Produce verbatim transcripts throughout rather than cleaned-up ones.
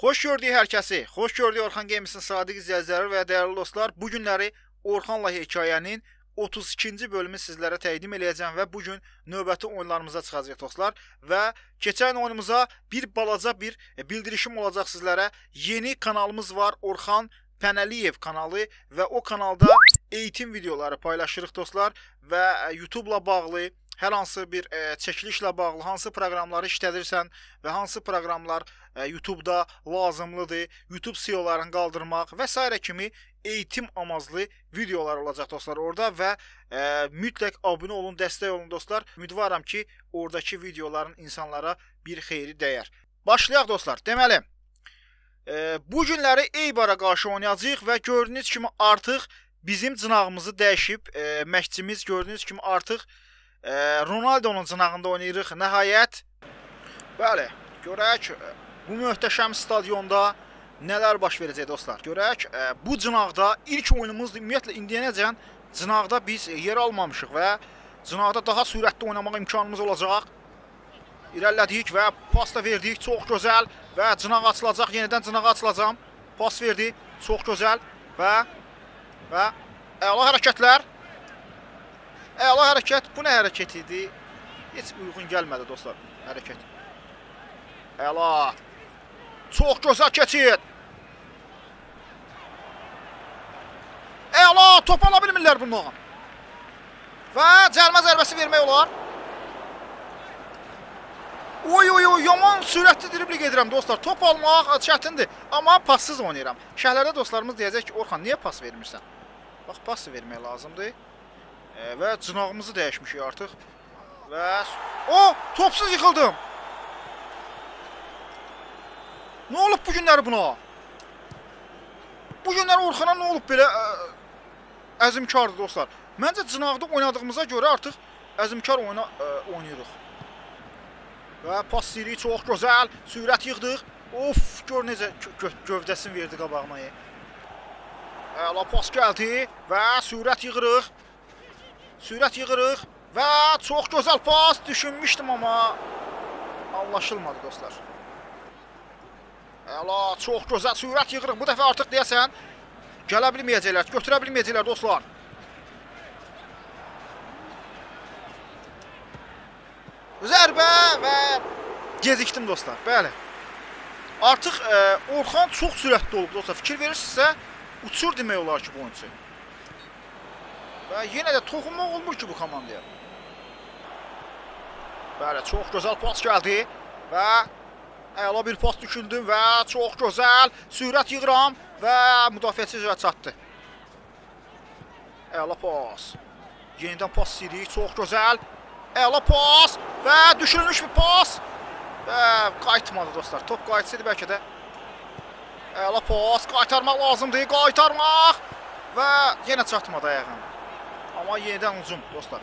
Xoş gördük hər kəsi. Xoş gördük Orxan Games'in sadiq izləyiciləri və dəyərli dostlar. Bu günləri Orxanla hekayənin otuz ikinci bölümü sizlərə təqdim eləyəcəm və bu gün növbəti oyunlarımıza çıxacaq dostlar. Və keçən oyunumuza bir balaca bir bildirişim olacaq sizlərə. Yeni kanalımız var, Orxan Pənəliyev kanalı və o kanalda eğitim videoları paylaşırıq dostlar və YouTube-la bağlı hər hansı bir e, çəkilişlə bağlı hansı proqramları işlədirsən və hansı proqramlar e, YouTube-da lazımlıdır, YouTube S E O-larını qaldırmaq və s. kimi eğitim amazlı videolar olacaq dostlar orada və e, mütləq abunə olun, dəstək olun dostlar. Ümidvaram ki, oradakı videoların insanlara bir xeyri dəyər. Başlayaq dostlar. Deməli, e, bu günləri Eybar'a qarşı oynayacağıq və gördüyünüz kimi artıq bizim cınağımızı dəyişib, e, məşqçimiz gördüyünüz kimi artıq Ronaldo'nun cınağında oynayırıq nəhayət. Bəli, görək bu möhtəşəm stadionda nələr baş verəcək dostlar. Görək, bu cınaqda ilk oyunumuzdur. Ümumiyyətlə indiyənəcən cınaqda biz yer almamışıq və cınaqda daha sürətli oynamaq imkanımız olacaq. İrəlilədik və pas da verdik. Çox gözəl və cınaq açılacaq. Yenidən cınağa açılacam. Pas verdi. Çox gözəl və və əla hərəkətlər. Əla hərəkət. Bu nə hərəkət idi? Heç uyğun gəlmədi dostlar. Hərəkət. Əla. Çox gözəl keçid. Əla. Top ala bilmirlər bundan. Və cəlmə zərbəsi vermək olar. Oy oy oy. Yaman sürətli dribling edirəm dostlar. Top almaq çətindir. Amma passız oynayıram. Şəhərlərdə dostlarımız deyəcək ki, Orxan niyə pas vermirsən? Bax, pas vermək lazımdır. E, və cınağımızı dəyişmişik artıq. Və o, topsuz yıxıldım. Nə olub bu günləri buna? Bu günləri Orxana nə olub belə ə, əzimkardır dostlar. Məncə cınaqda oynadığımıza görə artıq əzimkar oyuna ə, oynayırıq. Və pas siri çox gözəl, sürət yığdıq. Of, gör necə gö gövdəsini verdi qabağına. Əla pas gəldi və sürət yığırıq. Sürət yığırıq və çox gözəl pas. Düşünmüşdüm amma anlaşılmadı dostlar. Əla, çox gözəl sürət yığırıq. Bu dəfə artıq deyəsən gələ bilməyəcəklər, götürə bilməyəcəklər dostlar. Zərbə və gecikdim dostlar. Bəli. Artıq e, Orxan çox sürətli olub dostlar. Fikir verirsinizsə uçur demək olar ki bu oyuncu. Və yenə də toxunmaq olmur ki bu komandaya. Bəli, çox gözəl pas gəldi və əla bir pas düşündüm və çox gözəl sürət yığıram və müdafiəçi üzrə çatdı. Əla pas. Yenidən pas siri, çox gözəl. Əla pas və düşürülmüş bir pas və qayıtmadı dostlar. Top qayıtsaydı bəlkə də. Əla pas, qaytarmaq lazımdır, qaytarmaq və yenə çatmadı ayağım. Amma yenidən ucum dostlar.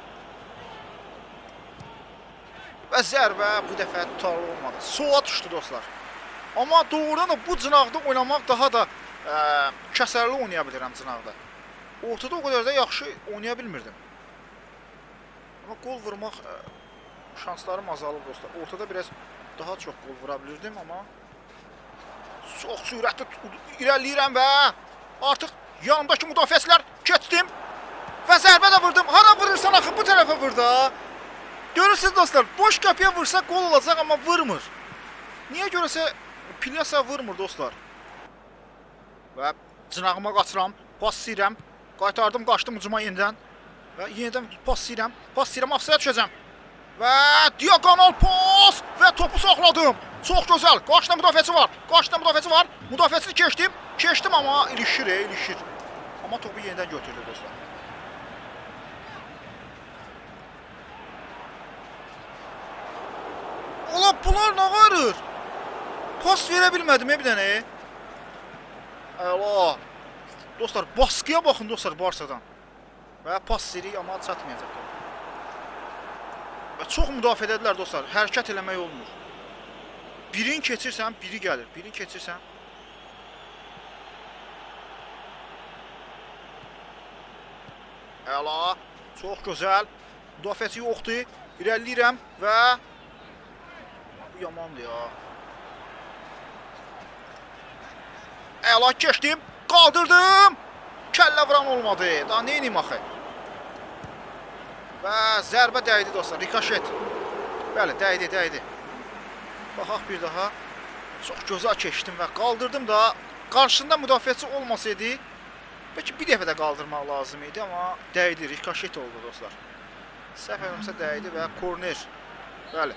Və zərbə bu dəfə tutarlı olmadı. Sola düşdü dostlar. Amma doğrudan da bu cınaqda oynamaq daha da ə, kəsərli oynaya bilirəm cınaqda. Ortada o qədər də yaxşı oynaya bilmirdim. Amma qol vurmaq ə, şanslarım azalıb dostlar. Ortada biraz daha çox qol vura bilirdim, amma çox sürətli irəliləyirəm və artıq yanımdakı müdafiəçilər keçdim. Və zərbə də vurdum. Hara vurursan axı bu tərəfə vur da. Görürsünüz dostlar, boş qapıya vursa qol olacaq amma vurmur. Niyə görəsə Pilyasa vurmur dostlar. Və cınağıma qaçıram, pas istəyirəm. Qaytardım, qaçdım ucuma yenidən. Və yenidən pas istəyirəm. Pas istəyirəm, afsaya düşəcəm. Və diagonal pas və topu saxladım. Çox gözəl. Qarşıda müdafiəçi var. Qarşıda müdafiəçi var. Müdafiəçini keçdim. Keçdim amma ilişir, ilişir. Amma topu yenidən götürdü dostlar. Ola bunlar nə qarır? Pas verə bilmədim bir dənə. Əla. Dostlar, baskıya baxın dostlar Barsadan. Və pas siri amma çatmayacaq. Və çox müdafiədədirlər dostlar. Hərəkət eləmək olmur. Birini keçirsən, biri gəlir. Birini keçirsən. Əla. Çox gözəl. Müdafiəçi yoxdur. İrəliləyirəm və yamandır ya. Əla keçdim. Qaldırdım. Kəllə vuran olmadı. Daha nə edeyim axı? Və zərbə dəydi dostlar. Rikoşet. Bəli, dəydi, dəydi. Baxaq bir daha. Çox gözəl keçdim və qaldırdım da. Qarşında müdafiəçi olmasaydı, bəlkə bir dəfə də qaldırmaq lazım idi, amma dəydi. Rikoşet oldu dostlar. Səhv eləmirəmsə dəydi və korner. Bəli.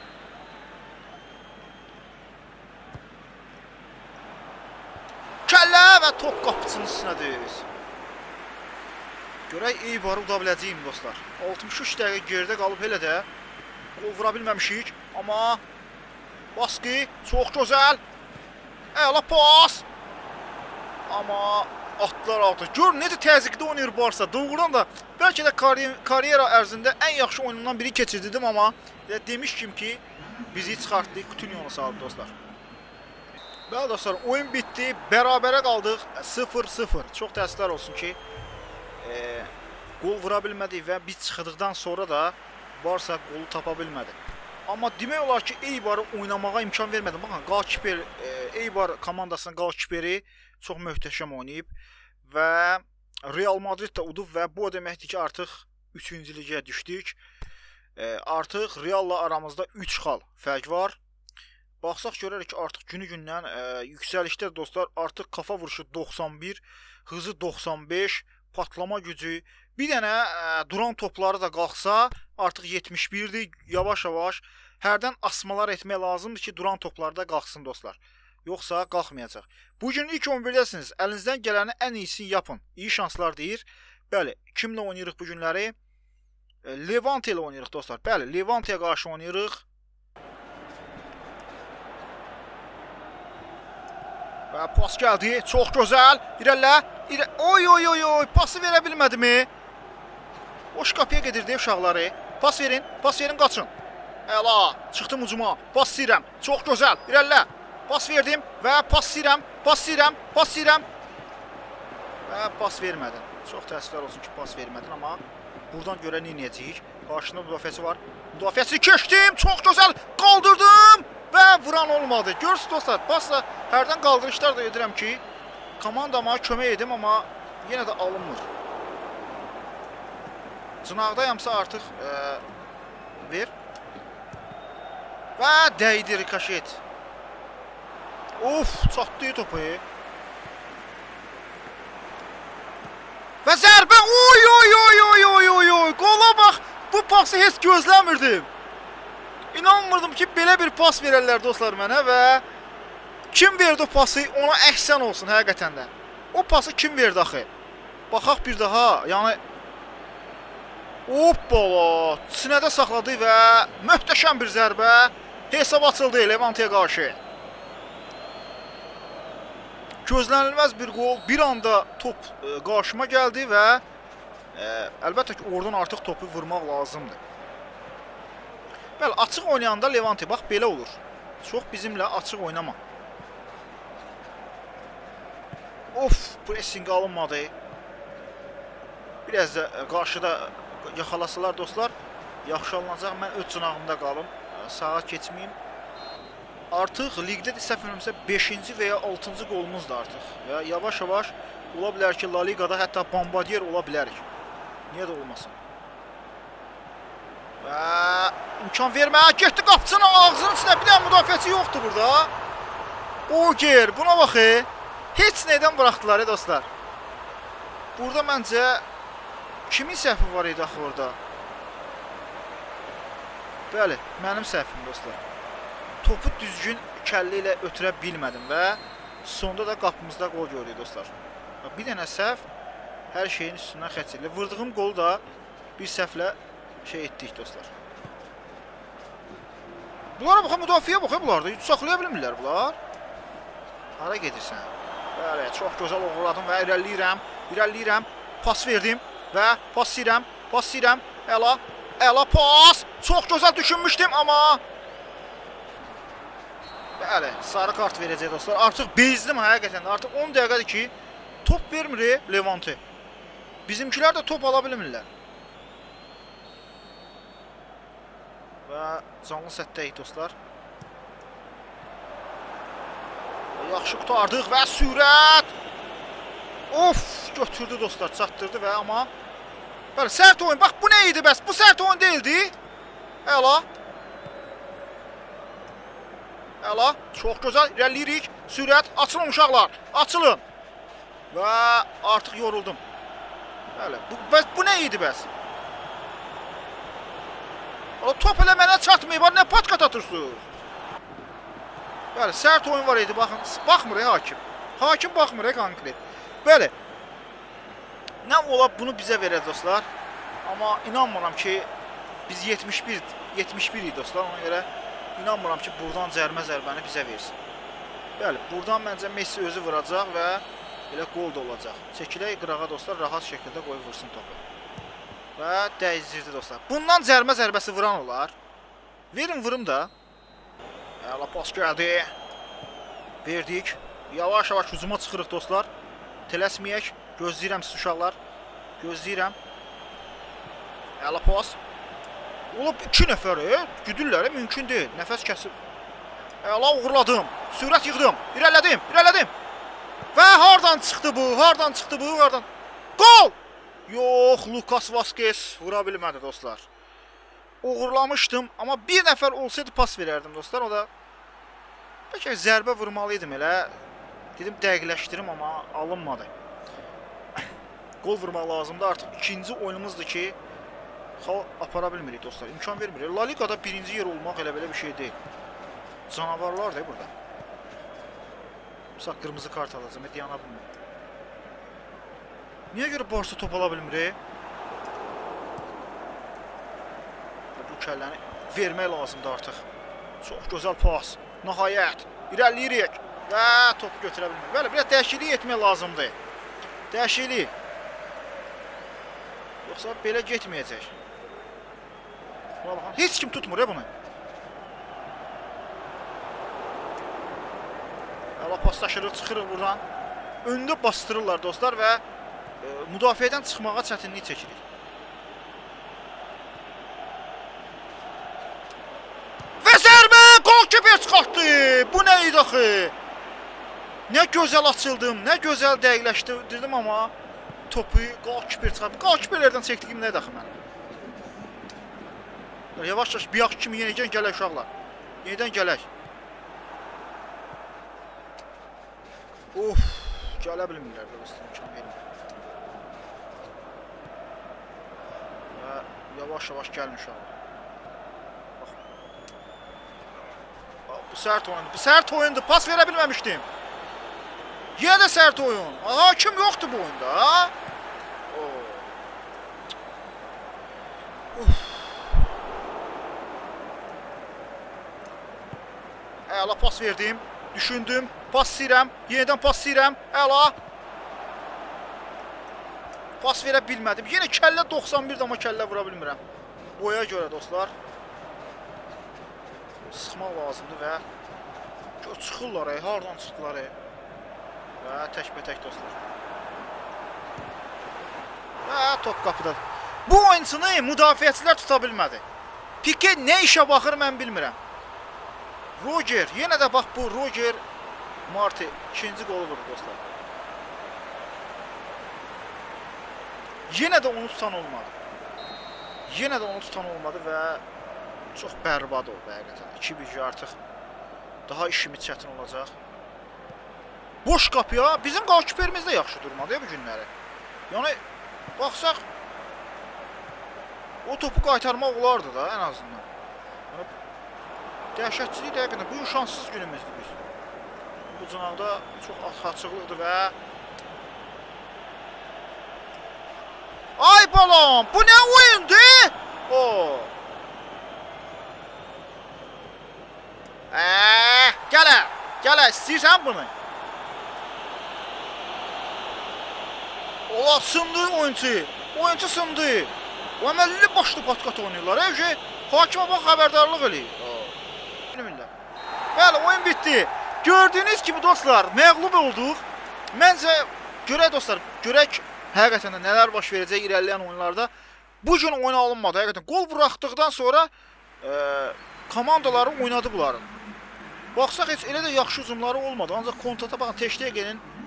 Kəllə və top qapıçının üstünə düz. Görək Eybarı uda biləcəyim dostlar. altmış üç dəqiqə geridə qalıb elə də qol vura bilməmişik. Amma baskı çox gözəl. Əla pas. Amma atlar altı. Gör necə təzyiqdə oynayır Barsa. Doğrudan da bəlkə də karyera ərzində ən yaxşı oyunundan biri keçirdim, amma demişkim ki bizi çıxartdı, Coutinho-nu saldı dostlar. Bəli dostlar, oyun bitdi. Bərabərə qaldıq sıfır sıfır. Çox təəssüflər olsun ki e, qol vura bilmədik və biz çıxdıqdan sonra da Barsa qolu tapa bilmədi. Amma demək olar ki, Eybarı oynamağa imkan vermədim. Baxın, qalkiper, e, Eybar komandasının qalkiperi çox möhtəşəm oynayıb və Real Madrid də udub və bu o deməkdir ki, artıq üçüncü ligə düşdük. E, artıq Real'la aramızda üç xal fərq var. Baxsaq görərik ki, artıq günü-gündən e, yüksəlişdə dostlar, artıq kafa vuruşu doxsan bir, hızı doxsan beş, patlama gücü, bir dənə e, duran topları da qalxsa, artıq yetmiş birdir. Yavaş-yavaş hərdən asmalar etmək lazımdır ki, duran topları da qalxsın dostlar. Yoxsa qalxmayacaq. Bugün ilk on birdəsiniz. Əlinizdən gələni ən iyisini yapın. İyi şanslar deyir. Bəli, kimlə oynayırıq bu günləri? E, Levante ilə oynayırıq dostlar. Bəli, Levante'yə qarşı oynayırıq. Və pas gəldi. Çox gözəl. İrələ. İrə... Oy oy oy oy. Pası verə bilmədimi? Boş qapıya gedirdi uşaqları. Pas verin. Pas verin, qaçın. Əla. Çıxdım ucuma. Pas istəyirəm. Çox gözəl. İrələ. Pas verdim və pas istəyirəm. Pas istəyirəm. Pas istəyirəm. Və pas vermədin. Çox təəssüflər olsun ki, pas vermədin, amma buradan görə neyəcəyik? Qarşında müdafiəsi var. Müdafiəsi keçdim. Çox gözəl. Qaldırdım. Və vuran olmadı. Görürsünüz dostlar, pasla hərdən qaldırışlar da edirəm ki, komandama kömək edim, amma yenə də alınmır. Cınaqdayamsa artıq e, ver. Və dəydi rikoşet. Of, çatdı topu. Və zərbə. Oy oy oy oy oy oy oy. Qola bax. Bu pası heç gözləmirdim. İnanmırdım ki, belə bir pas verərlər dostlar mənə və kim verdi o pası, ona əhsən olsun həqiqətən də. O pası kim verdi axı? Baxaq bir daha, yəni hoppala, sinədə saxladı və möhtəşəm bir zərbə hesab açıldı Levante'yə qarşı. Gözlənilməz bir qol, bir anda top e, qarşıma gəldi və e, əlbəttə ki, oradan artıq topu vurmaq lazımdır. Bəli, açıq oynayanda Levante, bax, belə olur. Çox bizimlə açıq oynama. Of, pressing alınmadı. Biraz da qarşıda yaxalasalar dostlar, yaxşı alınacaq. Mən öz cınağımda qalım, sağa keçməyim. Artıq ligdə də səhv eləmirəmsə beşinci və ya altıncı qolumuzdur artıq. Və yavaş-yavaş ola bilər ki, La Ligada hətta bombardier ola bilərik. Niyə də olmasın? Və imkan vermə, getdi qapıçının ağzının içində, bir dənə müdafiəçi yoxdur burada. Boger, buna baxı. Heç nədən buraxdılar ya dostlar. Burada məncə kimin səhvi var idi axı orada? Bəli, mənim səhvim dostlar. Topu düzgün kəllə ilə ötürə bilmədim və sonda da qapımızda qol gördük dostlar. Bir dənə səhv hər şeyin üstündən xəçirli. Vurdığım qolu da bir səhvlə şey etdik dostlar. Bunlara baxın, müdafiəyə baxın bunlar da. Saxlaya bilmirlər bunlar. Hara gedirsən? Bəli, çox gözəl uğurladım və irəliləyirəm. İrəliləyirəm. Pas verdim və pas istəyirəm. Pas istəyirəm. Əla. Əla pas. Çox gözəl düşünmüşdüm, amma bəli, sarı kart verəcək dostlar. Artıq bezdim həqiqətən. Artıq on dəqiqədir ki, top vermir Levante. Bizimkilər də top ala bilmirlər. Və canlı sətdəyik dostlar. Yaxşı qutardıq və sürət. Of, götürdü dostlar, çatdırdı və amma bəli, sərt oyun. Bax, bu nə idi bəs? Bu sərt oyun deyildi. Əla. Əla, çox gözəl, irəliyirik. Sürət, açılın uşaqlar, açılın. Və artıq yoruldum. Bəli, bu, bəs, bu nə idi bəs? Top elə mənə çatmayıb, nə patkat atırsınız? Bəli, sərt oyun var idi, baxın, baxmır ya hakim. Hakim baxmır ya konkret. Bəli, nə ola bunu bizə verər dostlar. Amma inanmıram ki, biz yetmiş bir, yetmiş bir idi dostlar, ona görə inanmıram ki, buradan cərmə zərbəni bizə versin. Bəli, buradan məncə Messi özü vuracaq və elə qol da olacaq. Çəkilək qırağa dostlar, rahat şəkildə qoy vursun topu. Və dəyizdirdi dostlar. Bundan cərmə zərbəsi vuran olar. Verin, vurum da. Əla, pas gəldi. Verdik. Yavaş-yavaş hücuma çıxırıq dostlar. Tələsməyək. Gözləyirəm siz uşaqlar. Gözləyirəm. Əla, pas. Olub iki nəfəri. Güdürlər, mümkün deyil. Nəfəs kəsib. Əla, uğurladım. Sürət yığdım. İrələdim, irələdim. Və hardan çıxdı bu? Hardan çıxdı bu? Hardan? Qol! Yox, Lukas Vazquez vura bilmədi dostlar. Uğurlamışdım, amma bir nəfər olsaydı pas verərdim dostlar. O da bəlkə zərbə vurmalıydım elə. Dedim dəqiqləşdirim, amma alınmadı. Qol vurmaq lazımdır. Artıq ikinci oyunumuzdur ki, xal apara bilmirik dostlar. İmkan vermirik. La Ligada birinci yer olmaq elə belə bir şey deyil. Canavarlar da burada. Misal qırmızı kart alacağım, yana bilmirik. Niyə görə Barsa top ala bilmir? Bu kəlləni vermək lazımdır artıq. Çox gözəl pas. Nəhayət. İrəliyirik. Və topu götürə bilmir. Bəli, biraz dəyişiklik etmək lazımdır. Dəyişiklik. Yoxsa belə getməyəcək. Heç kim tutmur ya bunu. Əla paslaşırıq, çıxırıq buradan. Öndə bastırırlar dostlar və müdafiədən çıxmağa çətinlik çəkirik. Və zərbə! Qolkiper çıxartdı! Bu nə idi axı? Nə gözəl açıldım, nə gözəl dəqiqləşdirdim, amma topu qolkiper çıxartdı. Qolkiperlərdən çəkdiyim nədir axı mənim? Yavaş-yavaş bir yaxşı kimi yenədən gələk uşaqlar. Yenədən gələk. Of, gələ bilmirlər dostlar, imkan vermir. Yavaş-yavaş gəlin uşaqlar. Bu sərt oyundur. Bu sərt oyundur. Pas verə bilməmişdim. Yenə də sərt oyun. Hakim yoxdur bu oyunda. Əla, pas verdim. Düşündüm. Pas istəyirəm. Yenidən pas istəyirəm. Əla. Pas verə bilmədim. Yenə kəllə doxsan bir, amma kəllə vura bilmirəm. Boya görə dostlar. Sıxmaq lazımdır və çıxırlar, ey, hardan çıxdılar, ey. Və təkbətək dostlar. Və top qapıdadır. Bu oyuncunu müdafiəçilər tuta bilmədi. Pike nə işə baxır, mən bilmirəm. Roger, yenə də bax bu Roger Marti ikinci qolu vurdu dostlar. Yenə də onu tutan olmadı. Yenə də onu tutan olmadı və çox bərbad oldu həqiqətən. iki bir artıq daha işimiz çətin olacaq. Boş qapıya bizim qolkiperimiz də yaxşı durmadı ya bu günləri. Yəni baxsaq o topu qaytarmaq olardı da ən azından. Yəni dəhşətçilik də həqiqətən bu şanssız günümüzdür biz. Bu cınaqda çox açıqlıqdır və ay balam, bu nə oyundur? O. Eee, gələ, gələ, istəyirsən bunu? Ola, sındı oyuncu, oyuncu sındı. O əməlli başlı patqat oynayırlar, hə ki, hakimə bax xəbərdarlıq eləyir. Bilmirlər. Bəli, oyun bitdi. Gördüyünüz kimi dostlar, məğlub olduq. Məncə, görək dostlar, görək həqiqətən də nələr baş verəcək irəliləyən oyunlarda. Bu gün oyuna alınmadı, həqiqətən. Qol buraxdıqdan sonra e, komandaları oynadı bunların. Baxsaq heç elə də yaxşı hücumları olmadı. Ancaq kontrata baxın, Ter Stegen'in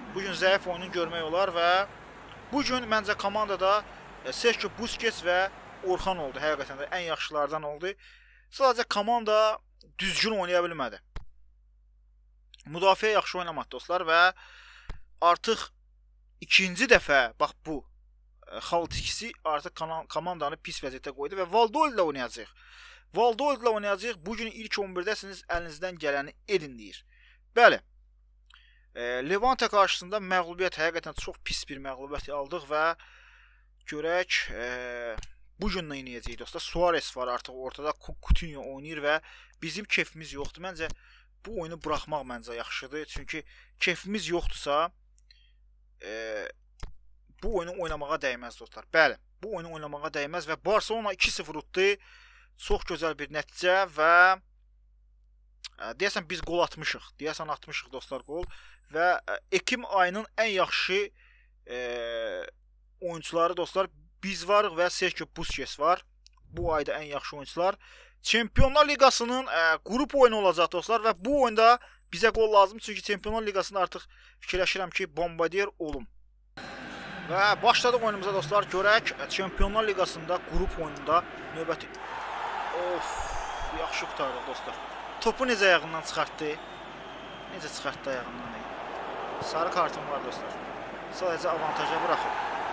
Bu gün zəif oyunu görmək olar və bu gün məncə komandada Sergio Busquets və Orxan oldu. Həqiqətən də ən yaxşılardan oldu. Sadəcə komanda düzgün oynaya bilmədi. Müdafiə yaxşı oynamadı dostlar və artıq ikinci dəfə bax bu xalt ikisi artıq komandanı pis vəziyyətə qoydu və Valdoil ilə oynayacaq. Valdoil ilə oynayacaq. Bugün ilk on birdəsiniz, əlinizdən gələni edin deyir. Bəli. E, Levante qarşısında məğlubiyyət, həqiqətən çox pis bir məğlubiyyət aldıq və görək e, bugün nə inəyəcək dostlar. Suarez var artıq ortada, Coutinho oynayır və bizim keyfimiz yoxdur. Məncə bu oyunu buraxmaq məncə yaxşıdır. Çünki keyfimiz yoxdursa e, bu oyunu oynamağa dəyməz dostlar. Bəli, bu oyunu oynamağa dəyməz və Barcelona iki sıfır utdu. Çox gözəl bir nəticə və ə, deyəsən biz qol atmışıq. Deyəsən atmışıq dostlar qol və ə, Ekim ayının ən yaxşı ə, oyuncuları dostlar biz varıq və Sergio Busquets var. Bu ayda ən yaxşı oyuncular. Çempionlar Liqasının ə, qrup oyunu olacaq dostlar və bu oyunda bizə qol lazım. Çünki Çempionlar Liqasını artıq fikirləşirəm ki, bombardier olum. Və başladıq oyunumuza dostlar. Görək Çempionlar Liqasında qrup oyununda növbəti... Of, yaxşı qurtardıq dostlar. Topu necə ayağından çıxartdı? Necə çıxartdı ayağından? Sarı kartım var dostlar. Sadəcə avantaja bıraxıb.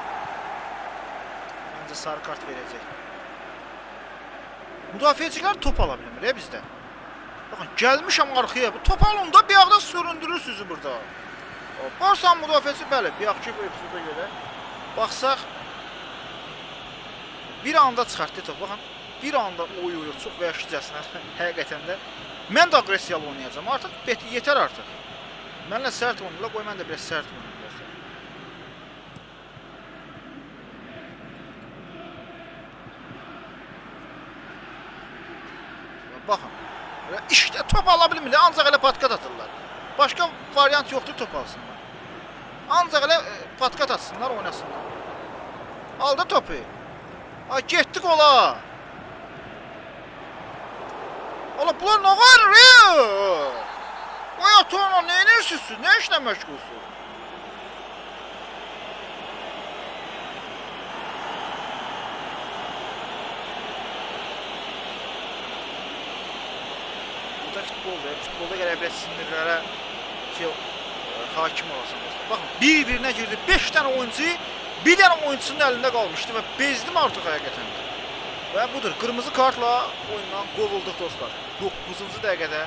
Məncə sarı kart verəcək. Müdafiəçilər top ala bilmir ya bizdə. Baxın, gəlmişəm arxaya. Bu top alında bir ağda süründürürsünüz burada. Barsan müdafiəsi bəli, bir yaxşı bu epizoda görə. Baxsaq, bir anda çıxartdı top. Baxın, bir anda oyuyur, çox vəhşicəsinə, həqiqətən də. Mən də agresiyalı oynayacağım, artıq yetər artıq. Mənlə sərt oynayırlar, qoy mən də biraz sərt oynayırlar. Baxın, işdə top ala bilmirlər, ancaq elə patkat atırlar. Başqa variant yoxdur, top alsınlar. Ancaq elə patkat atsınlar, oynasınlar. Aldı topu. Ha, getdik ola. Ola, bunlar nə qarır? Oy atona, nə inirsiniz? Nə işlə məşğulsuz? Burada futbolda, futbolda gələ bilək sinirlərə şey, hakim olasın. Baxın, bir-birinə girdi. beş dənə oyuncu, bir dənə oyuncusunun əlində qalmışdı və bezdim artıq həqiqətən də. Və budur, qırmızı kartla oyundan qovulduq dostlar. doqquzuncu dəqiqədə.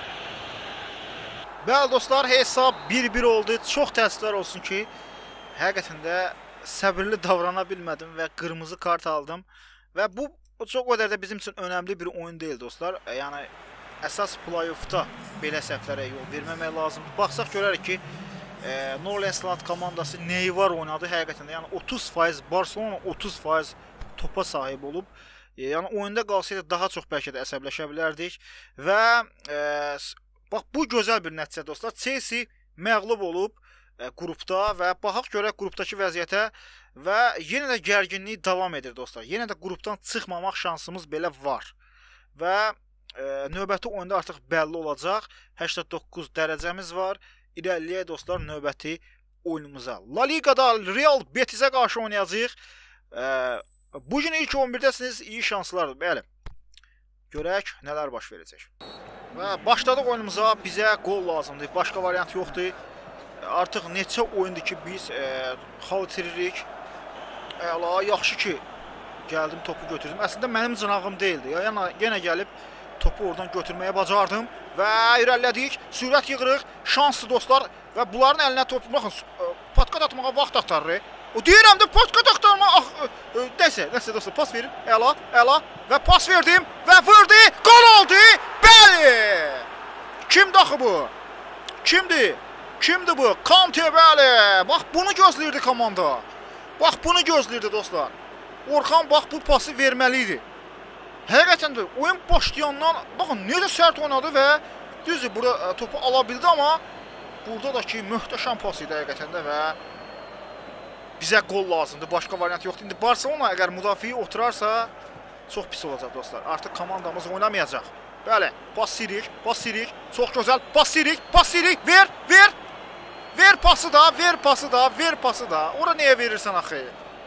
Bəli dostlar, hesab bir bir oldu. Çox təəssüflər olsun ki, həqiqətən də səbirli davrana bilmədim və qırmızı kart aldım. Və bu çox o qədər də bizim üçün önəmli bir oyun deyil dostlar. Yəni əsas play-offda belə səhvlərə yol verməmək lazımdır. Baxsaq görərik ki, e, Norlandsland komandası neyi var oynadı həqiqətən də. Yəni otuz faiz Barcelona otuz faiz topa sahib olub. Yəni oyunda qalsaydı daha çox bəlkə də əsəbləşə bilərdik və e, bax bu gözəl bir nəticə dostlar. Chelsea məğlub olub e, qrupda və baxaq görək qrupdakı vəziyyətə və yenə də gərginlik davam edir dostlar. Yenə də qrupdan çıxmamaq şansımız belə var və e, növbəti oyunda artıq bəlli olacaq. səksən doqquz dərəcəmiz var. İrəliləyək dostlar növbəti oyunumuza. La Ligada Real Betisə qarşı oynayacağıq. E, Bugün ilk on birdəsiniz, iyi şanslardır. Bəli. Görək nələr baş verəcək. Və başladıq oyunumuza. Bizə qol lazımdır. Başqa variant yoxdur. Artıq neçə oyundur ki biz e, xal itiririk. Əla, yaxşı ki gəldim, topu götürdüm. Əslində mənim cınağım deyildi. Yəni yenə gəlib topu oradan götürməyə bacardım və irəlilədik. Sürət yığırıq. Şanslı dostlar və bunların əlinə topu baxın, patkat atmağa vaxt atarır. O deyirəm də patkat axtarma. Ah, nəsə, nəsə dostlar, pas verim. Əla, əla və pas verdim və vurdu. Gol oldu. Bəli! Kimdir axı bu? Kimdir? Kimdir bu? Kante, bəli. Bax bunu gözləyirdi komanda. Bax bunu gözləyirdi dostlar. Orxan bax bu pası verməli idi. Həqiqətən də oyun başlayandan baxın necə sərt oynadı və düzdür burada topu ala bildi, amma burada da ki möhtəşəm pas idi həqiqətən də və bizə qol lazımdır. Başqa variant yoxdur. İndi Barcelona əgər müdafiə oturarsa çox pis olacaq dostlar. Artıq komandamız oynamayacaq. Bəli, pas sirik, pas sirik. Çox gözəl. Pas sirik, pas sirik. Ver, ver. Ver pası da, ver pası da, ver pası da. Ora nəyə verirsən axı?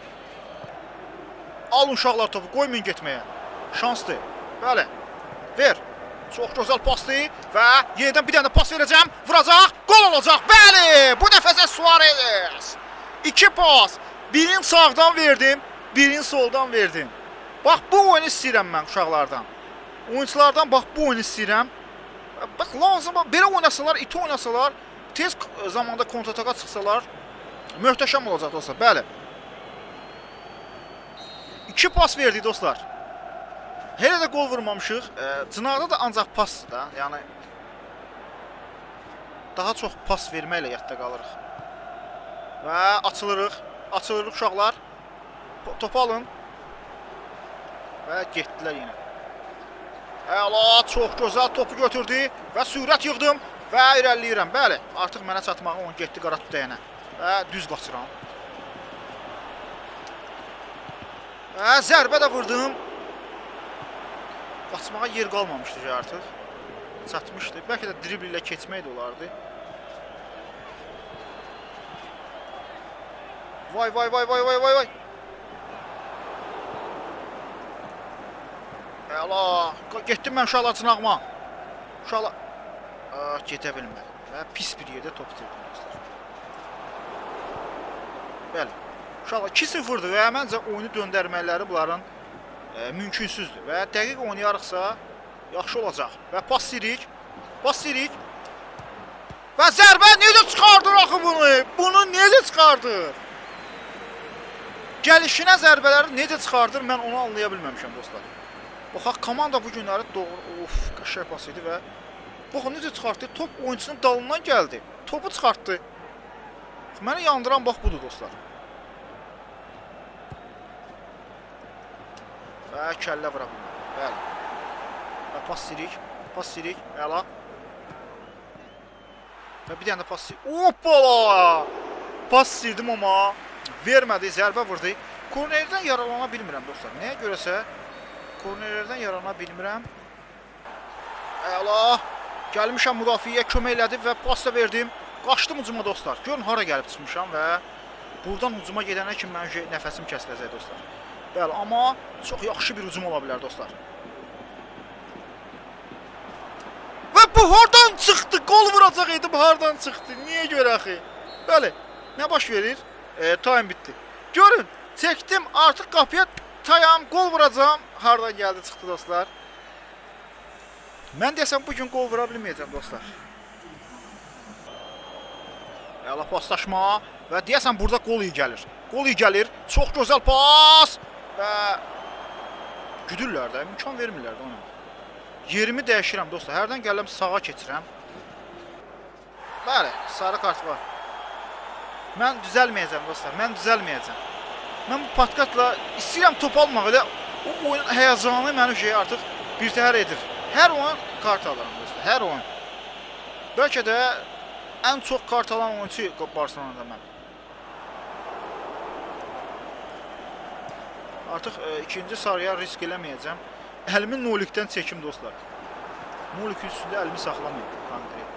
Alın uşaqlar topu, qoymayın getməyə. Şansdır. Bəli. Ver. Çox gözəl pasdır və yenidən bir dənə pas verəcəm. Vuracaq, gol olacaq. Bəli, bu dəfə Suarez. İki pas. Birini sağdan verdim, birini soldan verdim. Bax, bu oyunu istəyirəm mən uşaqlardan. Oyunculardan bax, bu oyunu istəyirəm. Bax, lazım, belə oynasalar, iti oynasalar, tez zamanda kontrataka çıxsalar, möhtəşəm olacaq dostlar. Bəli. İki pas verdik dostlar. Hələ də qol vurmamışıq. E, Cınarda da ancaq pasdır da. Yəni daha çox pas verməklə yadda qalırıq. Və açılırıq. Açılırıq uşaqlar. Topu alın. Və getdilər yenə. Əla, çox gözəl topu götürdü və sürət yığdım və irəliləyirəm. Bəli, artıq mənə çatmağı on getdi qara tütəyənə. Və düz qaçıram. Və zərbə də vurdum. Qaçmağa yer qalmamışdı ki artıq. Çatmışdı. Bəlkə də dribl ilə keçmək də olardı. Vay vay vay vay vay vay vay. Əla, getdim mən uşaqlar çınağıma. Uşaqlar ah, gedə bilmədim. Və pis bir yerdə top itirdim dostlar. Bəli. Uşaqlar iki sıfırdır və məncə oyunu döndərmələri bunların E, mümkünsüzdür və dəqiq oynayarıqsa yaxşı olacaq və pas sirik, pas sirik və zərbə necə çıxardır axı bunu? Bunu necə çıxardır? Gəlişinə zərbələri necə çıxardır, mən onu anlaya bilməmişəm dostlar. Baxaq, komanda bu günləri doğru, of, qəşəng pas idi və baxın necə çıxartdı, top oyuncusunun dalından gəldi, topu çıxartdı. Məni yandıran bax budur dostlar. Və kəllə vura bilməm. Bəli. Və pas sirik. Pas sirik. Əla. Və bir dənə pas sirik. Hoppala! Pas sirdim amma vermədi. Zərbə vurdu. Kornerdən yaralana bilmirəm dostlar. Nəyə görəsə kornerlərdən yaralana bilmirəm. Əla. Gəlmişəm müdafiəyə kömək elədi və pas da verdim. Qaçdım hücuma dostlar. Görün hara gəlib çıxmışam və buradan hücuma gedənə kimi mənim nəfəsim kəsiləcək dostlar. Bəli, amma çox yaxşı bir hücum ola bilər dostlar. Və bu hardan çıxdı? Qol vuracaq idi, bu hardan çıxdı? Niyə görə axı? Bəli, nə baş verir? E, time bitdi. Görün, çəkdim, artıq qapıya tayam, qol vuracam. Hardan gəldi, çıxdı dostlar. Mən desəm bugün qol vura bilməyəcəm dostlar. Əla paslaşma və deyəsən burada qol iyi gəlir. Qol iyi gəlir, çox gözəl pas. Və güdürlər də, imkan vermirlər də ona. Yerimi dəyişirəm dostlar. Hərdən gələm sağa keçirəm. Bəli, sarı kart var. Mən düzəlməyəcəm dostlar. Mən düzəlməyəcəm. Mən bu patkatla istəyirəm top almaq. Elə o oyun həyəcanı mənim şey artıq birtəhər edir. Hər oyun kart alıram dostlar. Hər oyun. Bəlkə də ən çox kart alan oyuncu Barcelona'da mən. Artıq e, ikinci sarıya risk eləməyəcəm. Əlimi nolikdən çəkim dostlar. Nolik üstündə əlimi saxlamayım. Konkret.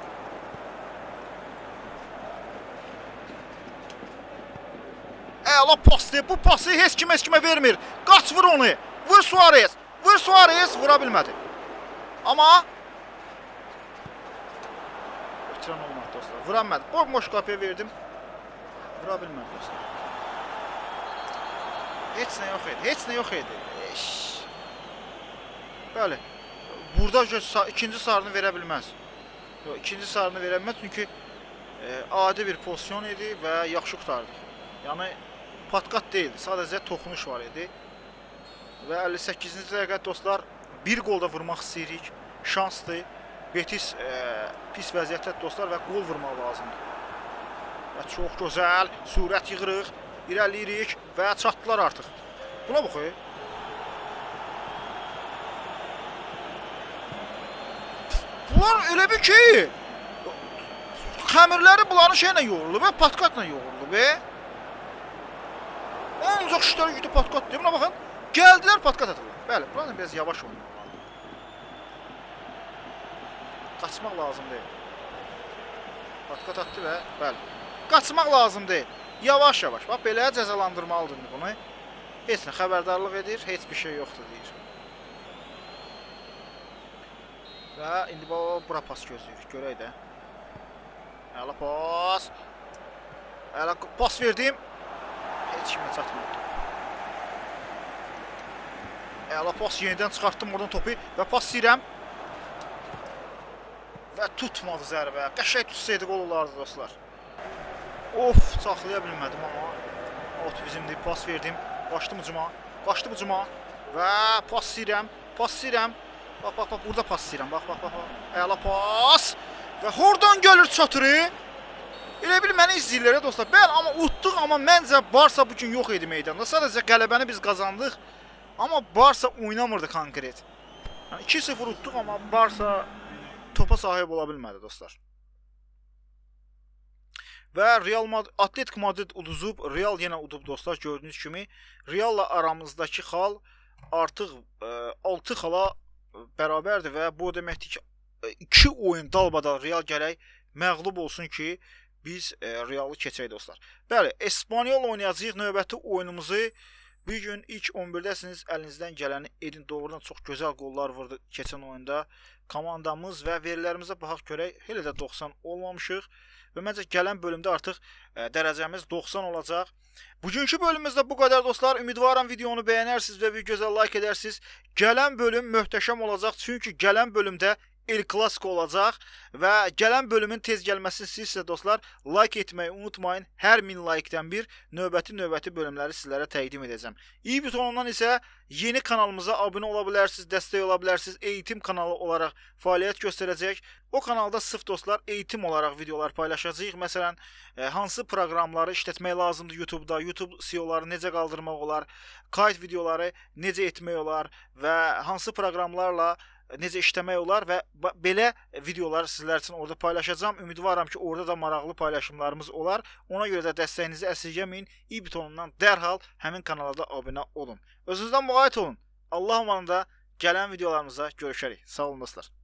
Əla pasdır. Bu pası heç kim heç kimə vermir. Qaç vur onu. Vur Suarez. Vur Suarez. Vura bilmədi. Amma bitiran olmadı dostlar. Vura bilmədi. Bomboş qapıya verdim. Vura bilmədi dostlar. Heç nə yox idi, heç nə yox idi. Eş. Bəli, burada ikinci sarını verə bilməz. Yox, ikinci sarını verə bilməz, çünki e, adi bir pozisyon idi və yaxşı qurtardıq. Yəni, patkat deyildi, sadəcə toxunuş var idi. Və əlli səkkizinci dəqiqə dostlar, bir qolda vurmaq istəyirik, şansdır. Betis e, pis vəziyyətdə dostlar və qol vurmaq lazımdır. Və çox gözəl, sürət yığırıq. İrəliyirik və çatdılar artıq. Buna baxı. Bunlar elə bir ki, xəmirləri bunların şeylə yoğurulub, patkatla yoğurulub. Ancaq şişləri gidib patkat deyib. Buna baxın, gəldilər patkat atırlar. Bəli, buradan biraz yavaş oynayırlar. Qaçmaq lazım deyil. Patkat attı və bəli. qaçmaq lazım deyil. Yavaş-yavaş. Bax, belə cəzalandırmalıdır bunu. Heç nə xəbərdarlıq edir, heç bir şey yoxdur deyir. Və indi bura pas gözləyirik, görək də. Əla pas. Əla pas verdim. Heç kimə çatmadı. Əla pas, yenidən çıxartdım oradan topu və pas istəyirəm. Və tutmadı zərbə. Qəşəng tutsaydı qol olardı dostlar. Of, saxlaya bilmədim amma. Ot bizimdir, pas verdim. Qaçdım ucuma, qaçdım ucuma. Və pas istəyirəm, pas istəyirəm. Bax, bax, bax, burada pas istəyirəm. Bax, bax, bax. Əla pas. Və oradan gəlir çatırı. Elə bil məni izləyirlər dostlar. Bəli, amma utduq, amma məncə Barsa bu gün yox idi meydanda. Sadəcə qələbəni biz qazandıq. Amma Barsa oynamırdı konkret. Yəni iki sıfır utduq, amma Barsa topa sahib ola bilmədi dostlar. Və Real Madrid, Atletico Madrid uduzub, Real yenə udub dostlar, gördüyünüz kimi. Real'la aramızdakı xal artıq e, altı xala bərabərdir və bu deməkdir ki, iki oyun dalbadal Real gərək məğlub olsun ki, biz e, Real'ı keçək dostlar. Bəli, Espanyol oynayacağıq növbəti oyunumuzu. Bir gün ilk on birdəsiniz, əlinizdən gələni edin. Doğrudan çox gözəl qollar vurdu keçən oyunda komandamız və verilərimizə baxaq görək. Hələ də doxsan olmamışıq və məncə gələn bölümdə artıq e, dərəcəmiz doxsan olacaq. Bugünkü bölümümüzdə bu qədər dostlar. Ümidvaram videonu bəyənərsiniz və bir gözəl like edərsiniz. Gələn bölüm möhtəşəm olacaq, çünki gələn bölümdə El Clasico olacaq və gələn bölümün tez gəlməsini istəyirsə dostlar, like etməyi unutmayın. Hər min like-dən bir növbəti-növbəti bölümləri sizlərə təqdim edəcəm. İyi butonundan isə yeni kanalımıza abunə ola bilərsiniz, dəstək ola bilərsiniz. Eğitim kanalı olaraq fəaliyyət göstərəcək. O kanalda sırf dostlar eğitim olaraq videolar paylaşacağıq. Məsələn, e, hansı proqramları işlətmək lazımdır YouTube'da, YouTube S E O'ları necə qaldırmaq olar, kayıt videoları necə etmək olar və hansı proqramlarla necə işləmək olar və belə videolar sizlər üçün orada paylaşacağım. Ümidvaram ki, orada da maraqlı paylaşımlarımız olar. Ona görə də dəstəyinizi əsirgəməyin. İ butonundan dərhal həmin kanala da abunə olun. Özünüzdən müğayət olun. Allah amanında gələn videolarımıza görüşərik. Sağ olun dostlar.